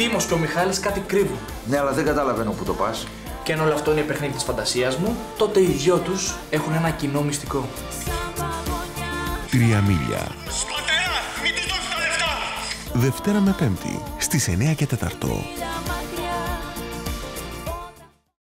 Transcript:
Δήμος και ο Μιχάλης κάτι κρύβουν. Ναι, αλλά δεν καταλαβαίνω που το πας. Και αν όλο αυτό είναι παιχνίδι της φαντασίας μου, τότε οι δυο τους έχουν ένα κοινό μυστικό. 3 μίλια. Πατέρα, μην τους δώσεις τα λεφτά! Δευτέρα με Πέμπτη στις 9 και 4.